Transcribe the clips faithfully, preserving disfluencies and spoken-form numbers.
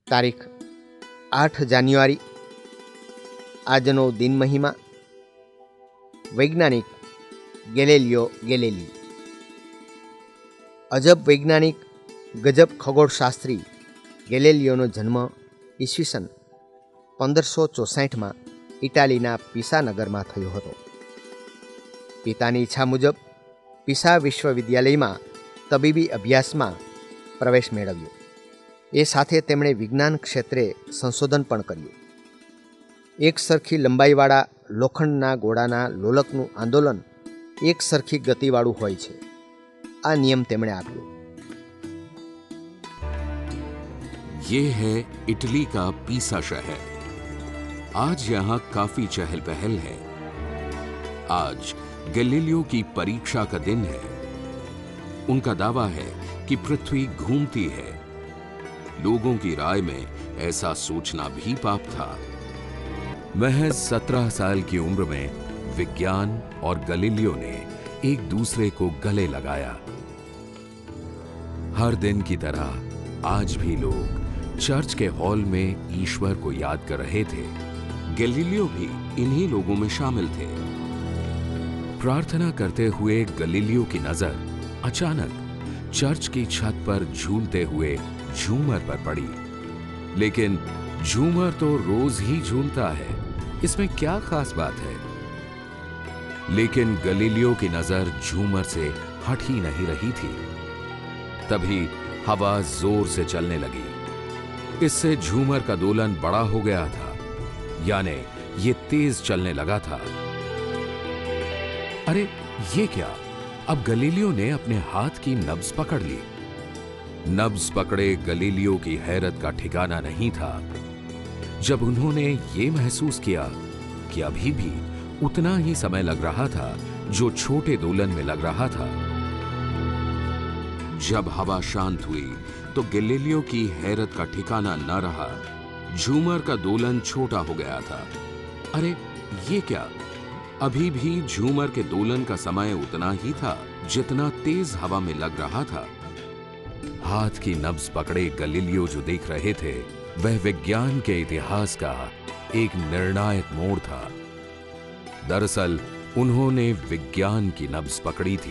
તારીખ આઠ જાન્યુઆરી આજનો દિન મહિમા વૈજ્ઞાનિક ગેલેલિયો ગેલેલી। અજબ વૈજ્ઞાનિક ગજબ ખગોળશાસ્ત્રી ગેલેલિયોનો જન્મ ઈસવીસન પંદરસો ચોસાઠમાં ઇટાલીના પિસા નગરમાં થયો હતો। પિતાની ઈચ્છા મુજબ પિસા વિશ્વવિદ્યાલયમાં તબીબી અભ્યાસમાં પ્રવેશ મેળવ્યો। એ સાથે તેમણે વિજ્ઞાન ક્ષેત્રે સંશોધન પણ કર્યું। એક સરખી લંબાઈવાળા લોખંડના ગોળાના લોલકનું આંદોલન એક સરખી ગતિવાળું હોય છે, આ નિયમ તેમણે આપ્યો। ये है इटली का पीसा शहर। आज यहाँ काफी चहल पहल है। आज गैलीलियो की परीक्षा का दिन है। उनका दावा है कि पृथ्वी घूमती है। लोगों की राय में ऐसा सोचना भी पाप था। महज सत्रह साल की उम्र में विज्ञान और गैलीलियो ने एक दूसरे को गले लगाया। हर दिन की तरह आज भी लोग चर्च के हॉल में ईश्वर को याद कर रहे थे। गैलीलियो भी इन्हीं लोगों में शामिल थे। प्रार्थना करते हुए गैलीलियो की नजर अचानक चर्च की छत पर झूलते हुए झूमर पर पड़ी। लेकिन झूमर तो रोज ही झूलता है, इसमें क्या खास बात है? लेकिन गैलीलियो की नजर झूमर से हट ही नहीं रही थी। तभी हवा जोर से चलने लगी। इससे झूमर का दोलन बड़ा हो गया था, यानी ये तेज चलने लगा था। अरे ये क्या? अब गैलीलियो ने अपने हाथ की नब्ज पकड़ ली। नब्ज पकड़े गैलीलियो की हैरत का ठिकाना नहीं था जब उन्होंने ये महसूस किया कि अभी भी उतना ही समय लग रहा था जो छोटे दोलन में लग रहा था। जब हवा शांत हुई तो गैलीलियो की हैरत का ठिकाना न रहा। झूमर का दोलन छोटा हो गया था। अरे ये क्या? अभी भी झूमर के दोलन का समय उतना ही था जितना तेज हवा में लग रहा था। हाथ की नब्ज पकड़े गैलीलियो जो देख रहे थे वह विज्ञान के इतिहास का एक निर्णायक मोड़ था। दरअसल उन्होंने विज्ञान की नब्ज पकड़ी थी।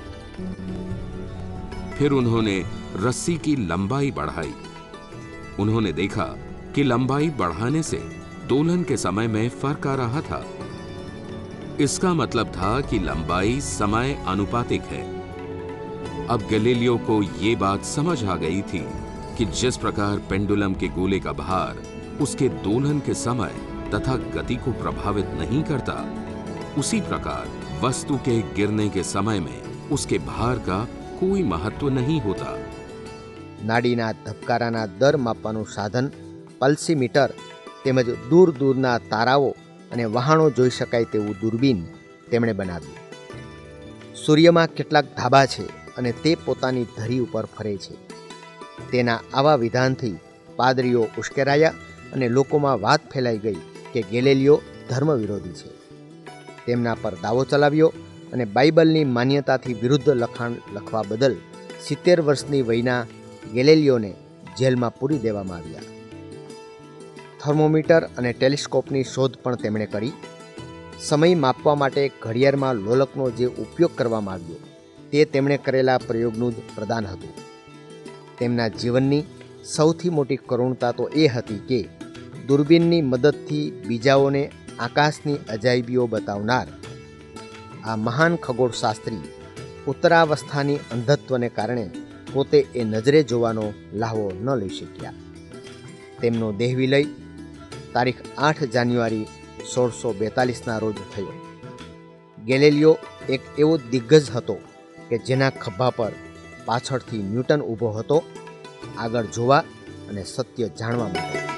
फिर उन्होंने रस्सी की लंबाई बढ़ाई। उन्होंने देखा कि लंबाई बढ़ाने से दोलन के समय में फर्क आ रहा था। इसका मतलब था कि लंबाई समय अनुपातिक है। अब गैलीलियो को यह बात समझ आ गई थी कि जिस प्रकार पेंडुलम के गोले का भार उसके दोलन के समय तथा गति को प्रभावित नहीं करता, उसी प्रकार वस्तु के गिरने के समय में उसके भार का कोई महत्व नहीं होता। नाड़ीना धबकाराना दर मापવાનું સાધન પલ્સીમીટર તેમજ દૂર દૂરના તારાઓ અને વહાણો જોઈ શકાય તેવું દૂરબીન તેમણે બનાવ્યું। સૂર્યમાં કેટલાક ધાબા છે અને તે પોતાની ધરી ઉપર ફરે છે। તેના આવા વિધાનથી પાદરીઓ ઉશ્કેરાયા અને લોકોમાં વાત ફેલાઈ ગઈ કે ગેલીલિયો ધર્મ વિરોધી છે। તેમના પર દાવો ચલાવ્યો અને બાઇબલની માન્યતાથી વિરુદ્ધ લખાણ લખવા બદલ સિત્તેર વર્ષની વયના ગેલીલિયોને જેલમાં પૂરી દેવામાં આવ્યા। થર્મોમીટર અને ટેલિસ્કોપની શોધ પણ તેમણે કરી। સમય માપવા માટે ઘડિયાળમાં લોલકનો જે ઉપયોગ કરવામાં આવ્યો તે તેમણે કરેલા પ્રયોગનું જ પ્રદાન હતું। તેમના જીવનની સૌથી મોટી કરુણતા તો એ હતી કે દૂરબીનની મદદથી બીજાઓને આકાશની અજાયબીઓ બતાવનાર આ મહાન ખગોળશાસ્ત્રી ઉત્તરાવસ્થાની અંધત્વને કારણે પોતે એ નજરે જોવાનો લાહવો ન લઈ શક્યા। તેમનો દેહવિલય તારીખ આઠ જાન્યુઆરી સોળસો બેતાલીસના રોજ થયો। ગેલીલિયો એક એવો દિગ્ગજ હતો કે જેના ખભા પર પાછળથી ન્યૂટન ઊભો હતો આગળ જોવા અને સત્ય જાણવા માટે।